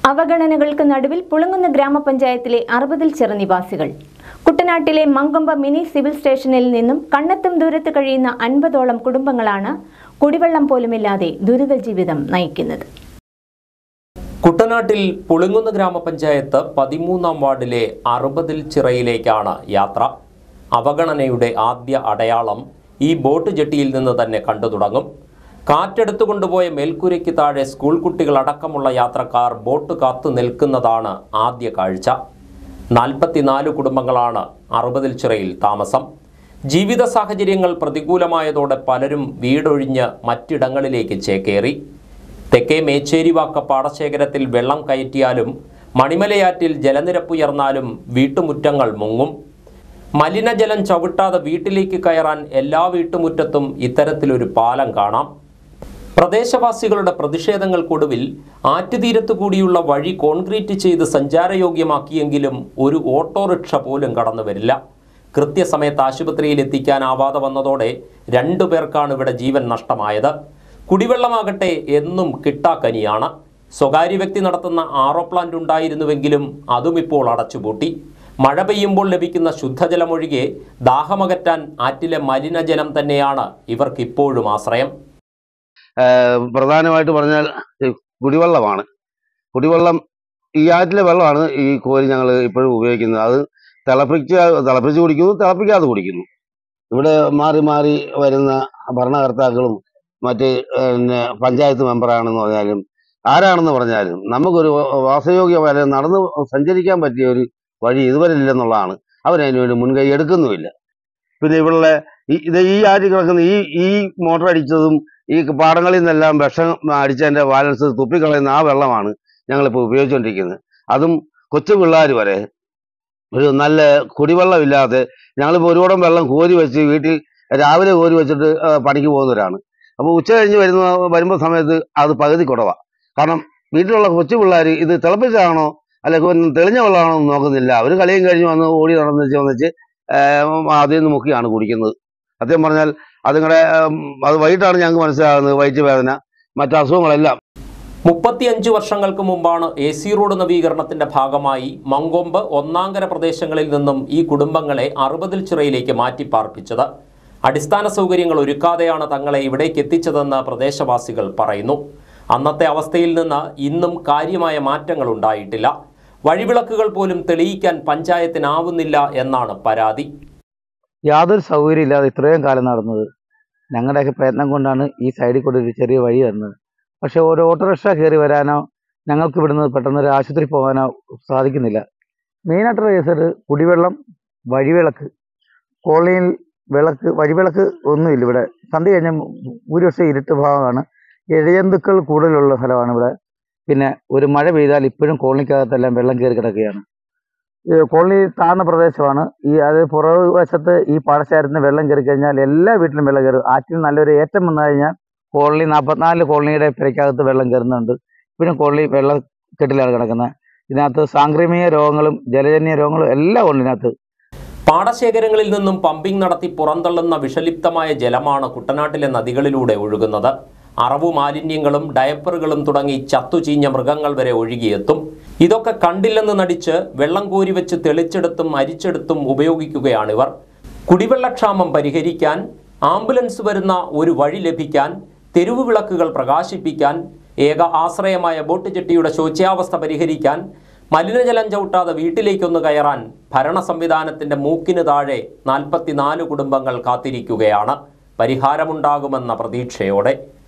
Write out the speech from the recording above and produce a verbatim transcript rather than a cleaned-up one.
അവഗണനകൾക്ക് നടുവിൽ പുളുങ്ങുന്ന ഗ്രാമപഞ്ചായത്തിലെ അറുപതിൽ ചെറ നിവാസികൾ. കുട്ടനാട്ടിലെ മങ്കൊമ്പ മിനി സിവിൽ സ്റ്റേഷനിൽ നിന്നും കണ്ണെത്തും ദൂരത്ത് കഴിയുന്ന അൻപതോളം കുടുംബങ്ങളാണ് കുടിവെള്ളം പോലുമില്ലാതെ ദുരിത ജീവിതം നയിക്കുന്നത്. കുട്ടനാട്ടിൽ പുളുങ്ങുന്ന ഗ്രാമപഞ്ചായത്ത് പതിമൂന്നാം വാർഡിലെ അറുപതിൽ ചിറയിലേക്കാണ് യാത്ര. അവഗണനയുടെ ആദ്യ അടയാളം ഈ ബോട്ട് ജെട്ടിയിൽ നിന്ന് തന്നെ കണ്ടു തുടങ്ങും. കാറ്റെടുത്തു കൊണ്ടുപോയ മേൽക്കൂരയ്ക്ക് താഴെ സ്കൂൾ കുട്ടികളടക്കമുള്ള യാത്രക്കാർ ബോട്ട് കാത്തു നിൽക്കുന്നതാണ് ആദ്യ കാഴ്ച. നാൽപ്പത്തിനാല് കുടുംബങ്ങളാണ് അറുപതിൽ ചിറയിൽ താമസം. ജീവിത സാഹചര്യങ്ങൾ പ്രതികൂലമായതോടെ പലരും വീടൊഴിഞ്ഞ് മറ്റിടങ്ങളിലേക്ക് ചേക്കേറി. തെക്കേ മേച്ചേരിവാക്ക പാടശേഖരത്തിൽ വെള്ളം കയറ്റിയാലും മണിമലയാറ്റിൽ ജലനിരപ്പുയർന്നാലും വീട്ടുമുറ്റങ്ങൾ മുങ്ങും. മലിനജലം ചവിട്ടാതെ വീട്ടിലേക്ക് കയറാൻ എല്ലാ വീട്ടുമുറ്റത്തും ഇത്തരത്തിലൊരു പാലം കാണാം. പ്രദേശവാസികളുടെ പ്രതിഷേധങ്ങൾക്കൊടുവിൽ ആറ്റുതീരത്തു കൂടിയുള്ള വഴി കോൺക്രീറ്റ് ചെയ്ത് സഞ്ചാരയോഗ്യമാക്കിയെങ്കിലും ഒരു ഓട്ടോറിക്ഷ പോലും കടന്നു വരില്ല. കൃത്യസമയത്ത് ആശുപത്രിയിൽ എത്തിക്കാനാവാതെ വന്നതോടെ രണ്ടു പേർക്കാണ് ഇവിടെ ജീവൻ നഷ്ടമായത്. കുടിവെള്ളമാകട്ടെ എന്നും കിട്ടാക്കനിയാണ്. സ്വകാര്യ വ്യക്തി നടത്തുന്ന ആറോ പ്ലാന്റ് ഉണ്ടായിരുന്നുവെങ്കിലും അതും ഇപ്പോൾ അടച്ചുപൂട്ടി. മഴ പെയ്യുമ്പോൾ ലഭിക്കുന്ന ശുദ്ധജലമൊഴികെ ദാഹമകറ്റാൻ ആറ്റിലെ മലിനജലം തന്നെയാണ് ഇവർക്കിപ്പോഴും ആശ്രയം. പ്രധാനമായിട്ട് പറഞ്ഞാൽ കുടിവെള്ളമാണ്. കുടിവെള്ളം ഈ ആറ്റിലെ വെള്ളമാണ് ഈ കോരി ഞങ്ങൾ ഇപ്പോഴും ഉപയോഗിക്കുന്നത്. അത് തിളപ്പിച്ച് തിളപ്പിച്ച് കുടിക്കുന്നു, തിളപ്പിക്കാതെ കുടിക്കുന്നു. ഇവിടെ മാറി മാറി വരുന്ന ഭരണകർത്താക്കളും മറ്റ് പിന്നെ പഞ്ചായത്ത് മെമ്പറാണെന്ന് പറഞ്ഞാലും ആരാണെന്ന് പറഞ്ഞാലും നമുക്കൊരു വാസയോഗ്യമായ നടന്ന് സഞ്ചരിക്കാൻ പറ്റിയ ഒരു വഴി ഇതുവരെ ഇല്ലെന്നുള്ളതാണ്. അവരതിനു വേണ്ടി മുൻകൈ എടുക്കുന്നുമില്ല. പിന്നെ ഇവിടെ ഈ ഇത് ഈ ആറ്റി കിടക്കുന്ന ഈ ഈ മോട്ടർ അടിച്ചതും ഈ പാടങ്ങളിൽ നിന്നെല്ലാം വിഷം അടിച്ചതിൻ്റെ ബാലൻസ് തുപ്പിക്കളയുന്ന ആ വെള്ളമാണ് ഞങ്ങളിപ്പോൾ ഉപയോഗിച്ചുകൊണ്ടിരിക്കുന്നത്. അതും കൊച്ചു പിള്ളേർ വരെ ഒരു നല്ല കുടിവെള്ളമില്ലാതെ ഞങ്ങളിപ്പോൾ ഒരുപാട് വെള്ളം കോരി വെച്ച് വീട്ടിൽ രാവിലെ കോരി വെച്ചിട്ട് പണിക്ക് പോകുന്നവരാണ്. അപ്പോൾ ഉച്ച കഴിഞ്ഞ് വരുന്ന വരുമ്പോൾ സമയത്ത് അത് പകുതി കുറവാണ്. കാരണം വീട്ടിലുള്ള കൊച്ചു പിള്ളേർ ഇത് തിളപ്പിച്ചാണോ അല്ലെങ്കിൽ തെളിഞ്ഞ വെള്ളമാണോ എന്ന് നോക്കുന്നില്ല. അവർ കളിയും കഴിഞ്ഞ് വന്ന് ഓടി നടന്നിച്ച് വന്നിച്ച് അതിൽ നിന്ന് മുക്കിയാണ് കുടിക്കുന്നത്. സത്യം പറഞ്ഞാൽ അതുങ്ങളുടെ അത് വൈകിട്ടാണ് ഞങ്ങൾക്ക് മനസ്സിലാകുന്നത് വയറ്റുവേദന മറ്റു അസുഖങ്ങളെല്ലാം. മുപ്പത്തിയഞ്ച് വർഷങ്ങൾക്ക് മുമ്പാണ് എ സി റോഡ് നവീകരണത്തിന്റെ ഭാഗമായി മങ്കൊമ്പ് ഒന്നാങ്കര പ്രദേശങ്ങളിൽ നിന്നും ഈ കുടുംബങ്ങളെ അറുപതിൽ ചിറയിലേക്ക് മാറ്റി പാർപ്പിച്ചത്. അടിസ്ഥാന സൗകര്യങ്ങൾ ഒരുക്കാതെയാണ് തങ്ങളെ ഇവിടേക്ക് എത്തിച്ചതെന്ന് പ്രദേശവാസികൾ പറയുന്നു. അന്നത്തെ അവസ്ഥയിൽ നിന്ന് ഇന്നും കാര്യമായ മാറ്റങ്ങൾ ഉണ്ടായിട്ടില്ല. വഴിവിളക്കുകൾ പോലും തെളിയിക്കാൻ പഞ്ചായത്തിനാവുന്നില്ല എന്നാണ് പരാതി. യാതൊരു സൗകര്യം ഇല്ലാതെ ഇത്രയും കാലം നടന്നത്. ഞങ്ങളുടെയൊക്കെ പ്രയത്നം കൊണ്ടാണ് ഈ സൈഡിൽ കൂടെ ഒരു ചെറിയ വഴി വരുന്നത്. പക്ഷേ ഒരു ഓട്ടോറിക്ഷ കയറി വരാനോ ഞങ്ങൾക്ക് ഇവിടുന്ന് പെട്ടെന്ന് ഒരു ആശുപത്രി പോകാനോ സാധിക്കുന്നില്ല. മെയിനായിട്ടുള്ള കേസ് കുടിവെള്ളം, വഴിവിളക്ക്, കോളനിയിൽ വിളക്ക്, വഴിവിളക്ക് ഒന്നുമില്ല. ഇവിടെ സന്ധ്യ കഴിഞ്ഞാൽ ഭൂരിപക്ഷം ഇരുട്ട് ഭാഗമാണ്. ഇഴജന്തുക്കൾ കൂടുതലുള്ള സ്ഥലമാണ് ഇവിടെ. പിന്നെ ഒരു മഴ പെയ്താൽ ഇപ്പോഴും കോളനിക്കകത്തെല്ലാം വെള്ളം കയറി കിടക്കുകയാണ്. കോളനി താഴ്ന്ന പ്രദേശമാണ്. ഈ അത് പുറകുവശത്ത് ഈ പാടശേഖരത്തിന് വെള്ളം കയറി കഴിഞ്ഞാൽ എല്ലാ വീട്ടിലും വെള്ളം കയറും. ആറ്റിൽ നല്ലൊരു ഏറ്റം വന്നു കഴിഞ്ഞാൽ കോളനി നാൽപ്പത്തിനാല് കോളനിയുടെ പെരയ്ക്കകത്ത് വെള്ളം കയറുന്നുണ്ട്. ഇപ്പോഴും കോളനി വെള്ളക്കെട്ടിലാണ് കിടക്കുന്നത്. ഇതിനകത്ത് സാംക്രമിക രോഗങ്ങളും ജലജന്യ രോഗങ്ങളും എല്ലാം ഉണ്ട് ഇതിനകത്ത്. പാടശേഖരങ്ങളിൽ നിന്നും പമ്പിംഗ് നടത്തി പുറന്തള്ളുന്ന വിഷലിപ്തമായ ജലമാണ് കുട്ടനാട്ടിലെ നദികളിലൂടെ ഒഴുകുന്നത്. അറവു മാലിന്യങ്ങളും ഡയപ്പറുകളും തുടങ്ങി ചത്തുചീഞ്ഞ മൃഗങ്ങൾ വരെ ഒഴുകിയെത്തും. ഇതൊക്കെ കണ്ടില്ലെന്ന് നടിച്ച് വെള്ളം കോരി വെച്ച് തെളിച്ചെടുത്തും അരിച്ചെടുത്തും ഉപയോഗിക്കുകയാണിവർ. കുടിവെള്ളക്ഷാമം പരിഹരിക്കാൻ, ആംബുലൻസ് വരുന്ന ഒരു വഴി ലഭിക്കാൻ, തെരുവ് വിളക്കുകൾ പ്രകാശിപ്പിക്കാൻ, ഏക ആശ്രയമായ ബോട്ട് ജെട്ടിയുടെ ശോച്യാവസ്ഥ പരിഹരിക്കാൻ, മലിനജലം ചവിട്ടാതെ വീട്ടിലേക്കൊന്ന് കയറാൻ ഭരണ സംവിധാനത്തിൻ്റെ മൂക്കിന് താഴെ നാൽപ്പത്തിനാല് കുടുംബങ്ങൾ കാത്തിരിക്കുകയാണ് പരിഹാരമുണ്ടാകുമെന്ന പ്രതീക്ഷയോടെ.